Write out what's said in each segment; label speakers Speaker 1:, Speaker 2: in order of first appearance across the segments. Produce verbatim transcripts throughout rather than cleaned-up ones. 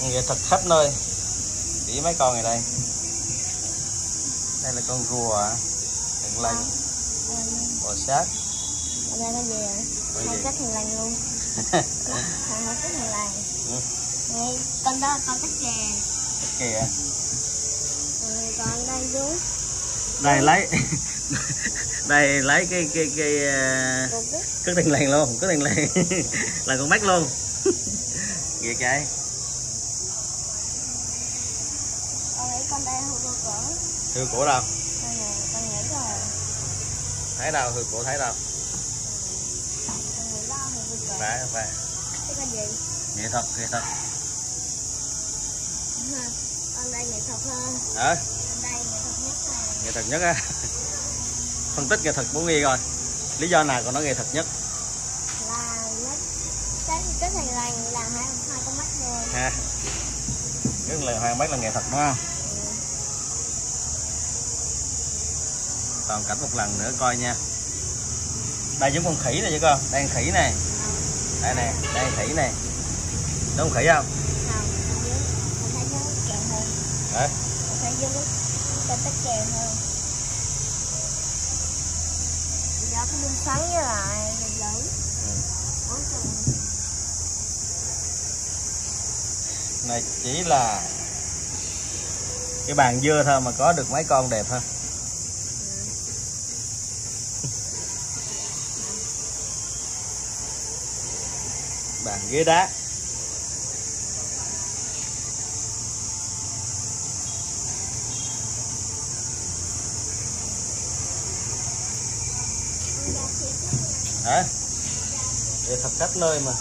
Speaker 1: Nghệ thuật khắp nơi. Chỉ mấy con này đây. Đây là con rùa hiền lành, bò sát.
Speaker 2: Ở đây nó gì vậy? Hai cách hiền lành luôn. Hai cách hiền lành. Ừ. Đây, con đó là con cách kè.
Speaker 1: Cách kè.
Speaker 2: Ừ, còn đây dưới.
Speaker 1: Đây lấy đây lấy cái cái cái cái tiền làng luôn, cái tiền làng là con mắt luôn. Ghê cái.
Speaker 2: Con nghĩ con đây hươu cổ.
Speaker 1: Hươu cổ đâu?
Speaker 2: Đây nè, con nghĩ rồi.
Speaker 1: Thấy đâu, hươu cổ thấy đâu?
Speaker 2: Con nghĩ đó hươu cổ.
Speaker 1: Phải phải.
Speaker 2: Cái con gì?
Speaker 1: Nghệ thuật, nghệ thuật.
Speaker 2: Con đây nghệ thuật hơn.
Speaker 1: Hả?
Speaker 2: Con đây nghệ thuật nhất này.
Speaker 1: Nghệ thuật nhất á. Phân tích nghệ thuật Bố Nghi coi. Lý do nào còn nói nghệ thuật nhất?
Speaker 2: Là nó cái cái thằng làng là hai hai con mắt rồi.
Speaker 1: Ha. Cái là hai mắt là nghệ thuật đúng không? Ừ. Toàn cảnh một lần nữa coi nha. Đây giống con khỉ này chứ con, đây con khỉ này. Đây nè, đây con khỉ này. Đúng con khỉ không?
Speaker 2: Không, dưới con thấy nó kèo hơn.
Speaker 1: Hả?
Speaker 2: Con thấy dưới nó tích kèo hơn. Do cái đuôi xoắn với lại lớn. Ừ.
Speaker 1: Này chỉ là cái bàn dưa thôi mà có được mấy con đẹp ha. Bàn ghế đá. Hả? Để thật khắp nơi mà.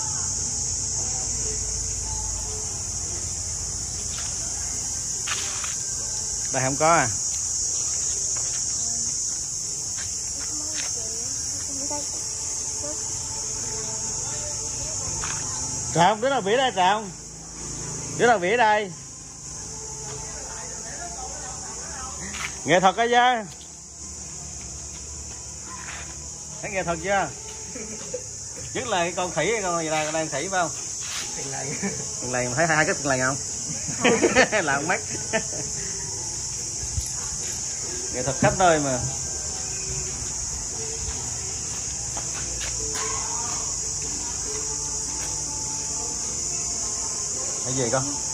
Speaker 1: Đây không có à? Trọng, đứa nào vỉa đây Trọng? Đứa nào vỉa đây? Nghệ thuật coi chứ. Thấy nghệ thuật chưa? Nhất là cái con khỉ, con gì đây, con đang khỉ phải không? Tiền lầy. Tiền lầy, thấy hai cái tiền lầy không? Làm mắt. Nghệ thuật khắp nơi mà. Cái gì con?